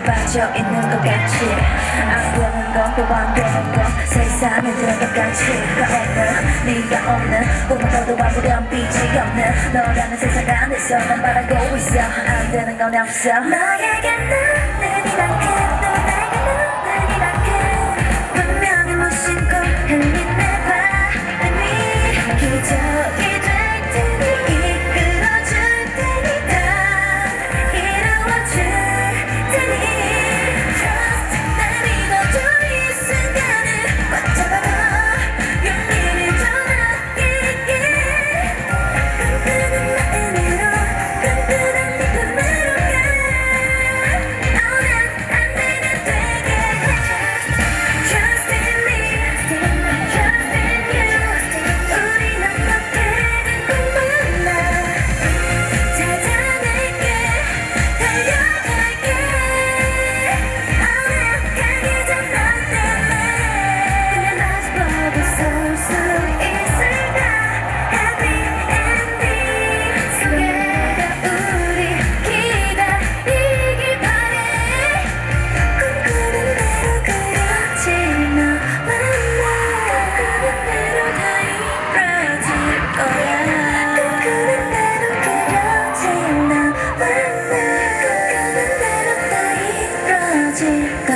빠져있는 것 같이 안 되는 건 또 안 되는 건 세상에 드는 것 같이 오늘 네가 없는 꿈을 꿔도 아무런 빛이 없는 너라는 세상 안에서 난 바라고 있어 안 되는 건 없어 너에게 나는 이만큼 또 내게 너는 이만큼 분명히 무심코 흘린 내 바람이 기적이 될 테니 이끌어줄 테니 다 이루어줄 테니 Trust 날 믿어줘 이 순간을 꽉 잡아봐 용기를 줘 나에게 끈끈한 마음으로 끈끈한 네 품으로 가 난 안 되면 되게 해 Trust in me Trust in you 우린 어떻게든 꼭 만나 찾아낼게 달려갈게 가기 전 너 때문에 그냥 다시 봐도 설 수 있을까 Happy ending 속에가 우리 기다리길 바래 꿈꾸는 대로 그려질 너와 나 꿈꾸는 대로 다 이루어질 거야 꿈꾸는 대로 그려질 너와 나 꿈꾸는 대로 다 이루어질 거야